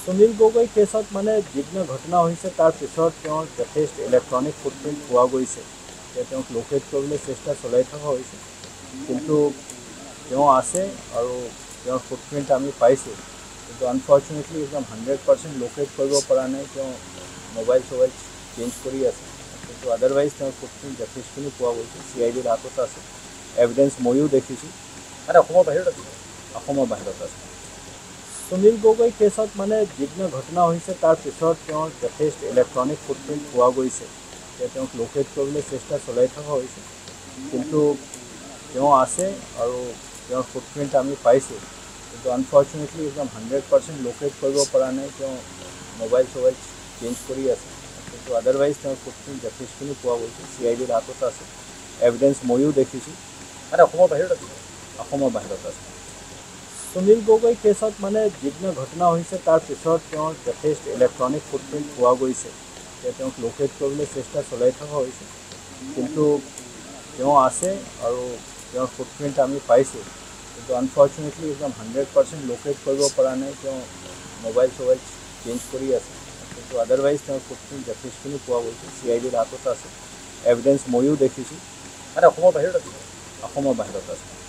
सुनील गगৈ केसत মানে যিদিনা ঘটনা হৈছে তাৰ পিছত তেওঁৰ যথেষ্ট ইলেক্ট্ৰনিক ফুটপ্ৰিণ্ট পোৱা গৈছে। তেওঁক লোকেট কৰিবলৈ চেষ্টা চলাই থকা হৈছে, কিন্তু তেওঁ আছে আৰু তেওঁৰ ফুটপ্ৰিণ্ট আমি পাইছোঁ, কিন্তু আনফৰ্চুনেটলি একদম 100% লোকেট কৰিব পৰা নাই। তেওঁ মোবাইল চবাইল চেঞ্জ কৰি আছে, কিন্তু আদাৰৱাইজ তেওঁৰ ফুটপ্ৰিণ্ট যথেষ্টখিনি পোৱা গৈছে। CIDৰ হাতত আছে এভিডেঞ্চ, ময়ো দেখিছোঁ। মানে অসমৰ বাহিৰত আছে, অসমৰ বাহিৰত আছে। সুনীল গগৈ কেছত মানে যিদিনা ঘটনা হৈছে তাৰ পিছত তেওঁৰ যথেষ্ট ইলেক্ট্ৰনিক ফুটপ্ৰিণ্ট পোৱা গৈছে। তেওঁক লোকেট কৰিবলৈ চেষ্টা চলাই থকা হৈছে, কিন্তু তেওঁ আছে আৰু তেওঁৰ ফুটপ্ৰিণ্ট আমি পাইছোঁ, কিন্তু আনফৰ্চুনেটলি একদম 100% লোকেট কৰিব পৰা নাই। তেওঁ মোবাইল চবাইল চেঞ্জ কৰি আছে, কিন্তু আদাৰৱাইজ তেওঁৰ ফুটপ্ৰিণ্ট যথেষ্টখিনি পোৱা গৈছে। CIDৰ হাতত আছে এভিডেঞ্চ, ময়ো দেখিছোঁ। মানে অসমৰ বাহিৰত আছে, অসমৰ বাহিৰত আছে। সুনীল গগৈ কেছত মানে যিদিনা ঘটনা হৈছে তাৰ পিছত তেওঁৰ যথেষ্ট ইলেক্ট্ৰনিক ফুটপ্ৰিণ্ট পোৱা গৈছে। তেওঁক লোকেট কৰিবলৈ চেষ্টা চলাই থকা হৈছে, কিন্তু তেওঁ আছে আৰু তেওঁৰ ফুটপ্ৰিণ্ট আমি পাইছোঁ, কিন্তু আনফৰ্চুনেটলি একদম 100% লোকেট কৰিব পৰা নাই। তেওঁ মোবাইল চবাইল চেঞ্জ কৰি আছে, কিন্তু আদাৰৱাইজ তেওঁৰ ফুটপ্ৰিণ্ট যথেষ্টখিনি পোৱা গৈছে। CIDৰ হাতত আছে এভিডেঞ্চ, ময়ো দেখিছোঁ। মানে অসমৰ বাহিৰত আছে, অসমৰ বাহিৰত আছে।